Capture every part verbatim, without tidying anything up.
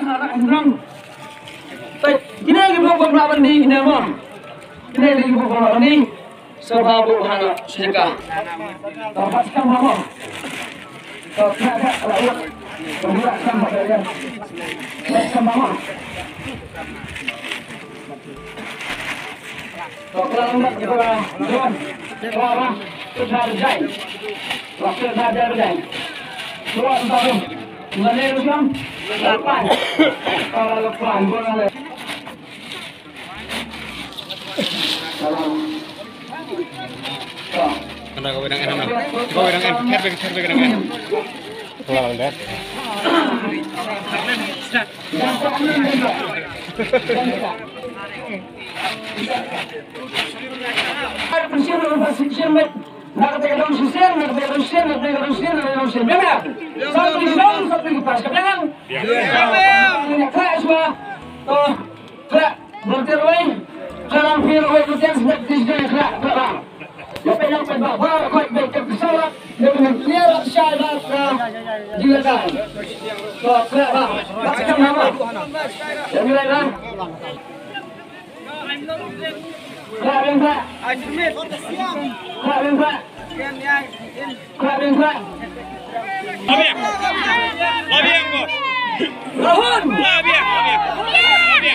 anak Hendrong. Baik, kini lagi buat pelawan di ini mah. Kini lagi buat pelawan di sebabu hana sedekah. Dapat sama mah. Kau ada lawan. Bergerak sama saya. Sama mah. Kau kalau nak kita lawan. Lawan. Kita berjaya. Waktu kita berjaya. Dua tahun. Mulai rusam. Lapan. Kalau lapan boleh. Anda kau bilang enak, kau bilang enak, herbek herbek enak. Pulang deh. Persiapan persiapan. Nak tegak persiapan, nak tegak persiapan, nak tegak persiapan, nak tegak persiapan. Benar. Satu di dalam, satu di pas. Kedengar? Ini kelas semua. Oh, kelas berterus. Dalam film itu yang sudah disediakan kelas kelas. Lepas yang berbawa, kau berjaya kesalahan dengan clear syarat juga dah. Kau kelas lah. Macam nama. Yang mulai lah. Kelas yang kelas. Kelas yang kelas. Kelas yang kelas. Labiak, labiak bos. Lahun. Labiak, labiak, labiak.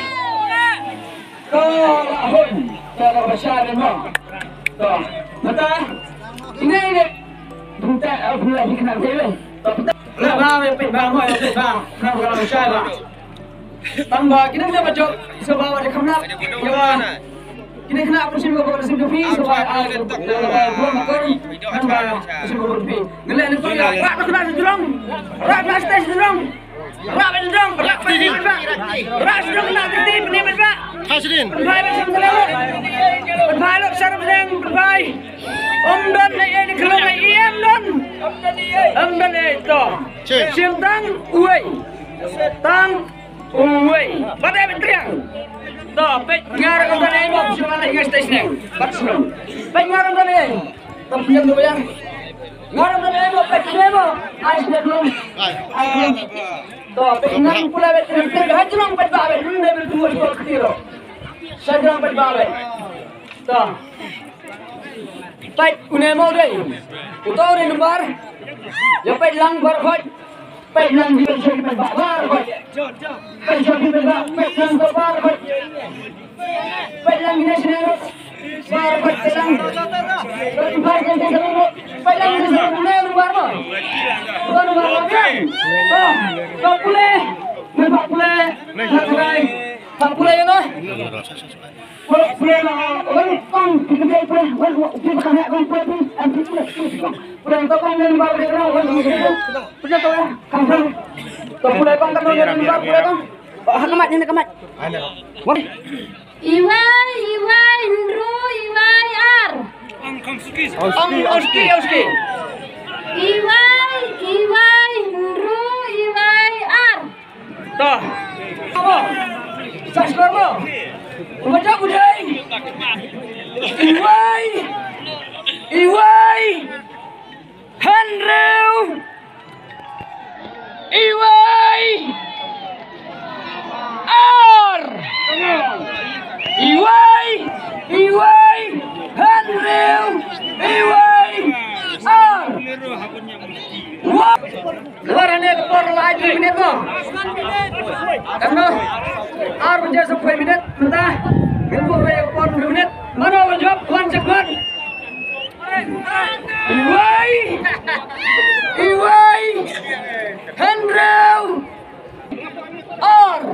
Kau lahun. Kalau besar memang. Tuh, betul. Ini ini. Bentar, aku lagi kena cewek. Lah, bang, pin bang, mau pin bang. Nak kalau besar bang. Tambah, kita punya bacok. Sebab ada kemenap. Ya. Kita kena apa sih kalau sim kopi sebab ada dua kali. Tambah sim kopi. Ngelak ni pun. Rak nak kena sedurang. Rak nak stage sedurang. Rak sedurang. Rak sedurang. Rak sedurang nak tertib ni berapa? Hasilin. Berbaik macam terlalu. Berbaik lok sarap sedang berbaik. Om dan ni kalau ni iam dan. Om dan itu. Sim tang uai. Tang uai. Badai berteriak. Tuh, pek ngarang orang lain mau siapa nak ingat stage ni? Patron. Pek ngarang orang lain. Tapi yang tu yang ngarang orang lain mau pek ni mau. Ais dia belum. Ais belum. Tuh, pek ngarang pula pek pek hajrong pek bawa. Dulu dia berdua dua kilo. Hajrong pek bawa. Tuh. Pek unai mau deh. Utau ni lumbar. Ya pek lang berkot. Pek lang dia jadi pek bawa berkot. Pek jadi pek bawa. Pek lang berkot berkot. Pek lang ini sendiri. Berkot pek lang. Berkot yang sendiri. Pek lang ini sendiri. Unai lumbar mau. Unai lumbar mau kan? Oh, kau pulih. Nampak pulih. Tak pulih. Tak pulih ya noh. Pulih pulih lah. Orang kong kita pulih pulih. Orang kita makan nak kong pulih pulih. Ambil pulih pulih. Pulih kau kong yang lumbar dia orang. Orang kita pulih tu ya. Kang kau pulih kong kau yang lumbar pulih kong. Hak kemat ni kemat. Ada. Iwai, Iwai, Hendro, Iwai, Ar. Om Komski. Om Oski, Oski. Iwai, Iwai, Hendro, Iwai, Ar. Tuh. Apa? Saskor mo. Baca budai. Iwai. Iwai. Hendro. Iwai. Ar. Iwai. Iwai. Hendro. Iwai. Ar. Wah. Keluarannya kepor lagi menit mo. Kamu ar menjadi sepuluh menit mentah. Minggu bayar kepor dua menit. Mana menjawab kuan cekman. Iwai. Iwai. Hendro. Ar.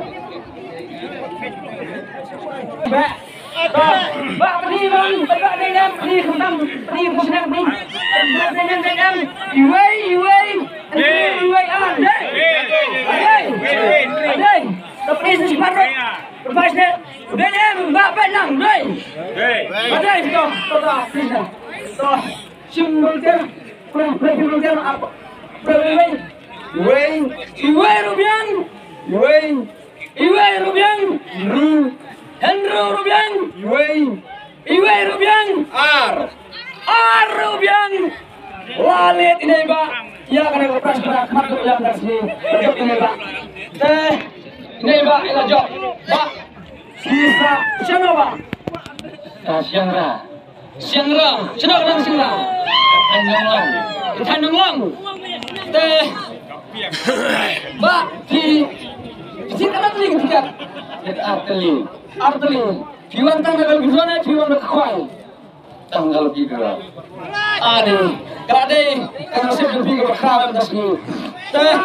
Ba. Ba ni bang, ba ni nam, ni kembang, ni kembang ni. Ni ni nam. Iwai, iwai. Iwai ar. Hei. Hei. Hei. Tapi ni separuh. Berpas ni. Udah ni ba pelang, doi. Hei. Ada itu. Toh. Toh. Simbol dia. Kurang simbol dia apa? Iwai. Iwai. Iwai rubiang. Iwai. Iwai rubiang. Hendro rubiang. Iwai. Iwai rubiang. Ar. Ar rubiang. Lalit ini, Pak. Ya, karena lepas berat masuk yang kasih. Ini, Pak. Eh, Ini ba ila jok. Ba. Sisa siapa ba? Siangra. Siangra. Siapa orang Siangra? Tanjung Lang. Tanjung Lang. Teh. Ba di di kana tadi ketika It Arteli. Arteli. Jiwan tanggal gimana? Jiwan berkuai. Tanggal tiga. Ade. Kade. Kalau saya lebih ke berkara dasni. Teh.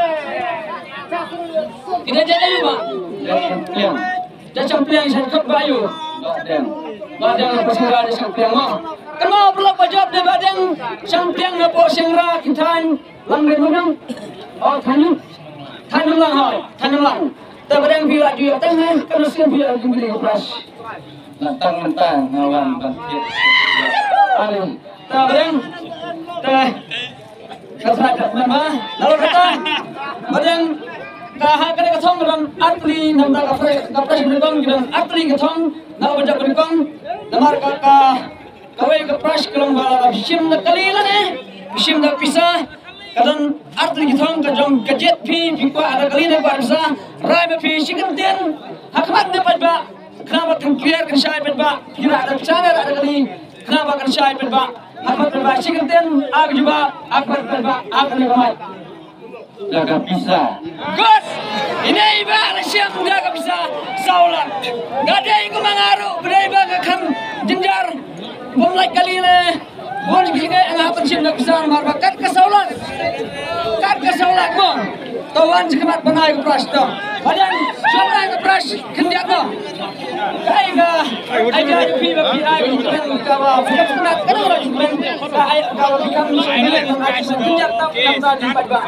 Kita jadi juga. Champion. Jadi champion saya ikut bayu. Badan. Badang pasira di champion mah. Kenapa belum pajak di badang champion na po sengra kintan langit menang. Oh tanjung. Tanjung lang hai. Tanjung lang. Tapi badang bila juga tengah kalau sen bila jumlah kelas. Mentang-mentang ngawan bangkit. Ade. Tapi badang. Teh. Kata nama. Lalu kata badang kahak kena ketong dengan atli namda kapre kapre berikong dengan atli ketong nama bajak berikong namar kakak kawai kapras kelong bala bisim nak kali lah ne bisim nak pisah kadang atli ketong kajong kajet pi pingpa ada kali ne barsa rai be pi sikan ten hakmat ne pajba kenapa tengkiar kan syai pajba kira ada pisah ada kali kenapa kan syai pajba hakmat pajba sikan ten ag juga akbar pajba ag ne kamai Jaga pisah. Good. Ini iba siang jaga bisa saulan. Gak ada yang mengaruh. Berdaya baga kan jenjar. Mulai kali ini. Boleh kita anggapan siang jaga bisa marbakat ke saulan. Kat ke saulan mo. Tawan sekemat penai ke pras tu. Badan siapa ke pras kendiat mo. Kaya ga. Aja ada pi bapi ay kan kawa. Siap sekemat kan orang jualan. Kaya kalau kami sebenarnya mengaji kendiat tak tak jumpa ba.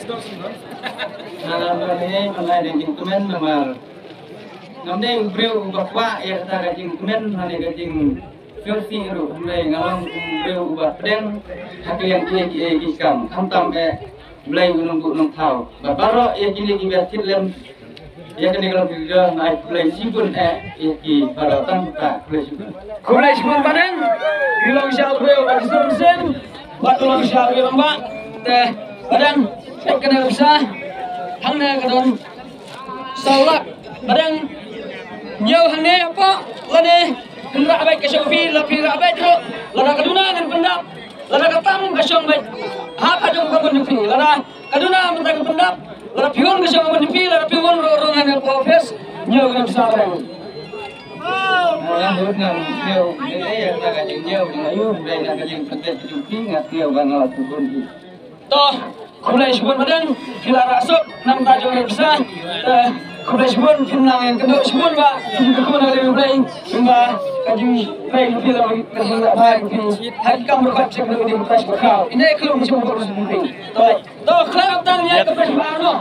Dalam ini mulai dari instrumen nomor. Nanti beliau bapak ya kata gajing instrumen nanti gajing versi itu mulai ngalang beliau ubah pedang hati yang dia dia iskam hantam eh mulai menunggu nung tahu. Bapak ya jadi kita lem ya kena kalau kita naik mulai simpul eh ya ki pada tangka mulai simpul. Mulai simpul padang. Bilang siapa beliau asal sen. Batu lang siapa bilang mbak. Teh padang. Saya kena bisa. Hang na kadon saulak badang nyaw hang ne apa lane kendra baik ke sofi lapi ra baik ro lana kaduna ngan pendap lana katam ke song baik ha ka jong ko ni pi lana kaduna mentang pendap lana pion ke song ni pi lana pion ro ro ngan ko fes nyaw ngan sa badang Nah, dulu ngan nyaw ini ya kata gajing nyaw ngayu mulai nak gajing pedet jumpi ngatiau bangal turun. Toh Kulai sebun badan, kila rasuk, nam tajung yang besar. Kulai sebun, pinang yang kedua sebun ba, kekun ada mulai, hingga kaji baik kila kerja baik kini. Hari kamu berkat sebelum ini bekas berkau. Ini kelum sebelum berus mungkin. Toh, toh kelak tangnya kepas baru.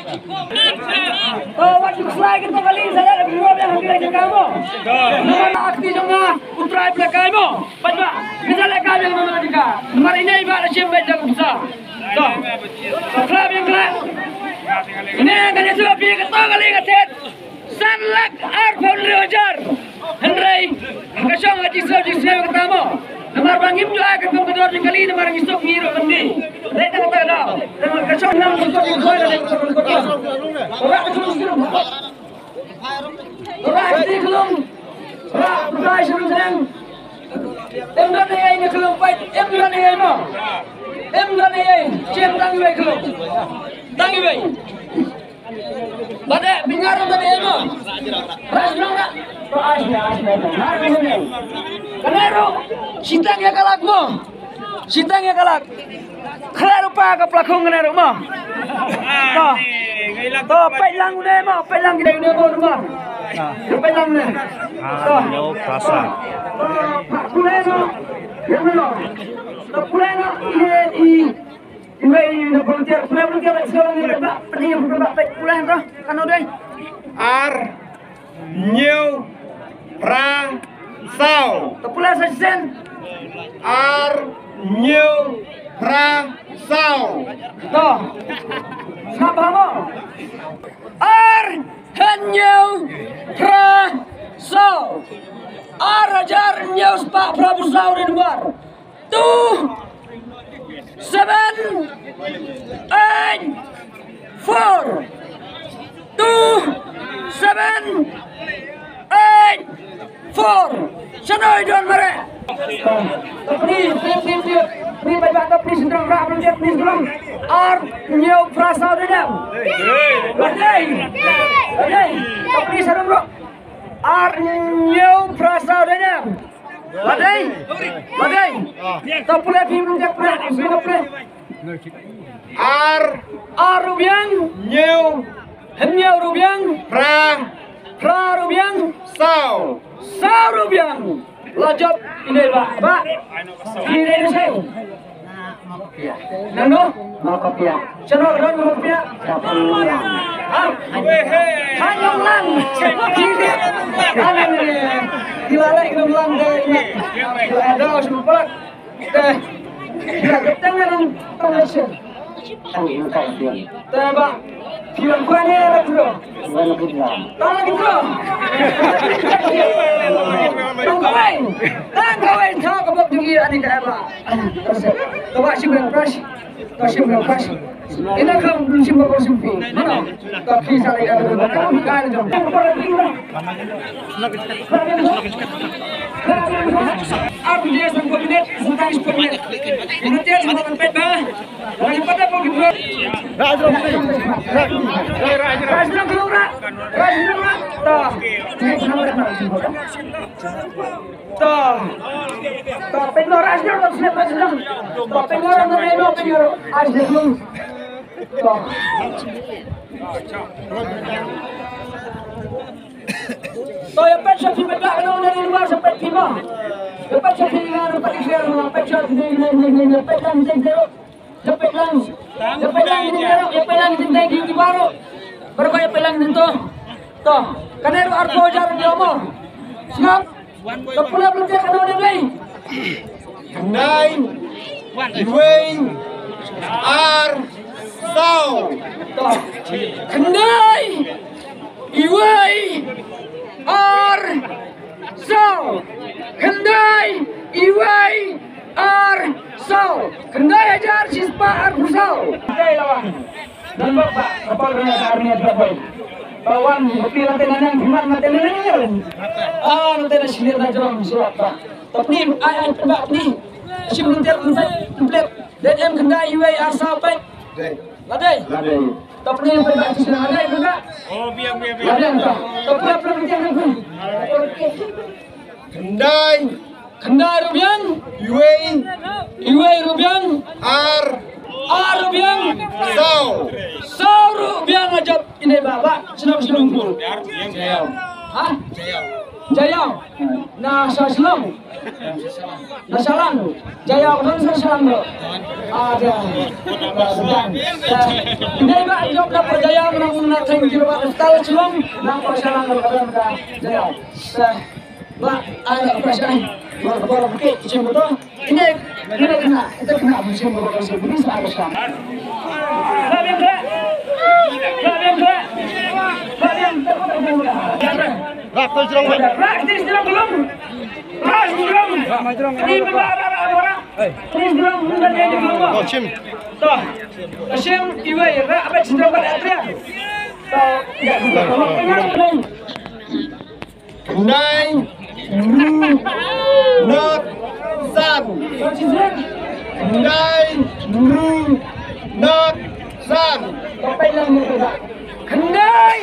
Oh, waktu selai kita kali saya ada dua yang hampir aja kamu. Nama aktif jangan utrai belakang kamu. Baca, kita lekang yang mana juga. Nomor ini ibarat siapa yang besar. Toh, kelab yang kelab. Ini akan jadi pergi ke tol kali ketet. Sanlak arfon rojar. Henry, kasong aji sah aji sah ketemu. Nomor bangim juga akan pembentur kali nomor isok ngiro bendi. Mereka kata dah. Nomor kasong enam untuk dua dan orang itu belum. Orang itu belum. Orang bukan sebelum sedang. Emdan ini belum fight. Emdan ini mau. Em dan ini, cem tangi baik belum? Tangi baik. Pada bingar dan ini mo. Ras nongga. Ras ya, ras ya. Kenapa? Sitang ya kalak mo. Sitang ya kalak. Kenapa pa ke pelakon kenapa mo? Toh, toh pelang ni mo, pelang kita ini mo mo. Pelang ni. Toh, Rasa. Pelang mo. Pulena ini ini volunteer, pulena volunteer sekarang ini berapa? Penting berapa? Pulena tu, kan ada. Ar New Ra Sao. Pulena sajen. Ar New Ra Sao. Toh, siapa mo? Ar New Ra Sao. Ar ajar New Pak Prabu Sao di luar. Two, seven, eight, four, two, seven, eight, four. Sanoy doon mare. Please, please, please, please. Please, baik baik, please, sedang rak, please, please, belum. Ar, nyew frasa dedam. Badai, badai. Please, sedang bro. Ar, nyew frasa dedam. Badai, badai. Tak boleh, belum tak boleh, belum boleh. Ar, ar rubiang, nyew, nyew rubiang, pra, pra rubiang, sao, sao rubiang. Lajab ini pak, pak. Ini ini saya. Nano, makopia. Channel run makopia. Ah, hanyong lang. Hindi. Ano ni? Dilalay ng lang deh. Ada semua pak. Deh. Tengah ng pengajian. Tengah pak. Kian kuan ni lah bro. Tolong bro. Tangkain, tangkain, tak kebab tinggi ani kat apa? Kebab simpan brush, kau simpan brush. Ini kamu belum simpan brush simpi, mana? Tapi saya ada kamu kan jom. Aku dia sanggup minit, sanggup sepuluh minit. Ini dia sanggup empat bah. Lagi pada pun gitu. Raj, raj, raj, raj keluar, raj keluar. Toh, toh, toh pengen raj keluar, snap raj keluar. Toh pengen orang tu ni, pengen raj keluar. Toh. Toh yang pasal si bedak kalau dari luar sampai tiba. Yang pasal si dengan tempat isyarat, yang pasal si dengan dengan yang pasal si dengan Cepet lang, cepet lang ini baru, cepet lang ini lagi di baru, baru kaya pelang itu, toh, karena itu arto jar dia mau, siap, kepala belum dia kena dia lagi, nine, Dwayne, R, Sao, toh, kendai, Iway, R, Sao, kendai, Iway, R, Sao, kendai ajar sispa R, Sao. Kendai lawan. Dan bapak, kapal raya arnya berapa? Kawan, tapi nanti nanya gimana nanti nanya? Ah, nanti nanya sini nanti orang siapa? Tapi ayah tebak ni, si nanti nanti komplit. Dan em kendai Iway R, Sao baik. Ladai. Ladai. Tapi yang terbaik di sini ladai juga. Oh, biar biar biar. Ladai entah. Tapi apa yang kita lakukan? Kendai. Kendai rubiang, Iway, Iway rubiang, R, R rubiang, Sao, Sao rubiang ajab ini bapak, senang senang pun. Jayau, hah? Jayau, Jayau, nah saya senang, nah salam, Jayau dan saya salam bro. Ada, sedang. Ini bapak job dapat Jayau menang menang teng jiwa setelah senang, nampak salam kepada Jayau. Pak, ada perasaan. Baru bukit musim betul. Ini ini kena, itu kena musim betul musim ini saya sekarang. Kalian gerak, kalian gerak, kalian gerak. Rak tu jerung, rak di jerung belum, rak jerung. Ini berapa orang? Ini jerung bukan ini belum. Oh sim, toh, sim Iway rak apa jerung pada Adria. Toh, tidak. Nine. Not San Kendai Not San Kendai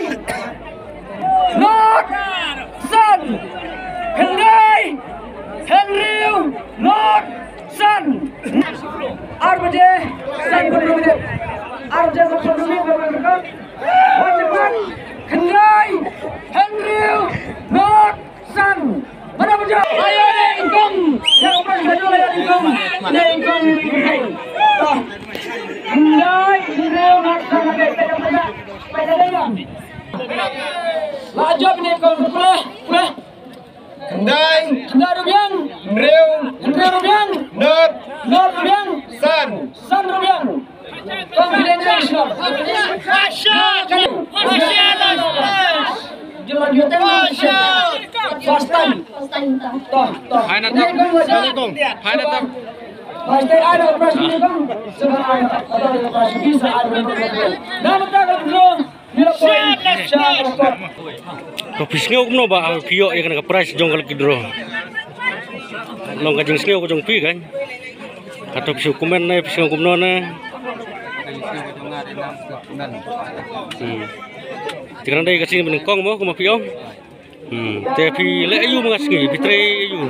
Not San Kendai Henry Not San Arbaje San Kendai Arbaje San Kendai Kendai Henry Not San. Mana punya? Ayo deh ingkong. Yang umur satu ayo ingkong. Deh ingkong. Toh. Kendai, Kendai nak sama deh. Pegang pegang. Pegang pegang. Lajab ni ingkong. Boleh, boleh. Kendai, Kendai rubiang. Hendreu, Hendreu rubiang. Not, Not rubiang. San, San rubiang. Confidential. Fashion. Fashion. Jual jual tengah. First time. First time tak. Toh, toh. Hai natang. Assalamualaikum. Hai natang. First time ada operasi ni bang. Sekarang ada operasi bisa ada operasi. Nama tak ada bro. Ni Kopi sengau kumno ba pio ya kan price jong kali kidro. Long kajing sengau ko jong pi kan. Atau pisu kumen na pisu kumno na. Hmm. Tikan dai kasih menengkong mo kuma pio. Hmm. Tapi le ayu mengasngi bitre ayu.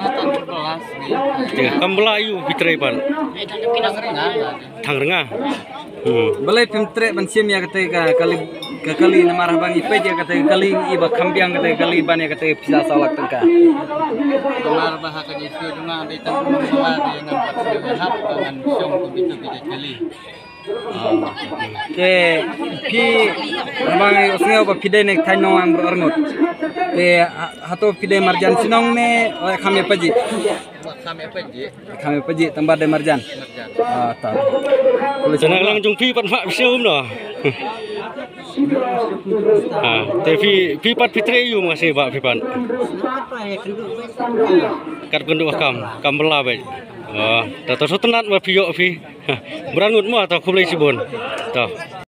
Tiga kambla ayu bitre pan. Thang renga. Hmm. Balai pimtre bansim ya kata kali kali namarah bang ipe dia kata kali iba kambiang kata kali ban ya kata pisa salak tengka. Benar bahasa jisu cuma di tempat membawa di nampak dengan hap dengan syong begitu bisa kali. Ke pi bang usnga ba pide nek thai nong ang orngot. Ke hato pide marjan sinong ne kami paji. Kami paji. Kami paji tempat de marjan. Ah ta. Jangan lang jong pi pat mak pisu kumno. Ah, tapi pi pat fitre ayu mengasih ba pi pan. Kat kenduk kam, kam bela baik. Oh, tak tahu tenat ma piyok pi. Berangut mu atau kumlai sibon. Tahu.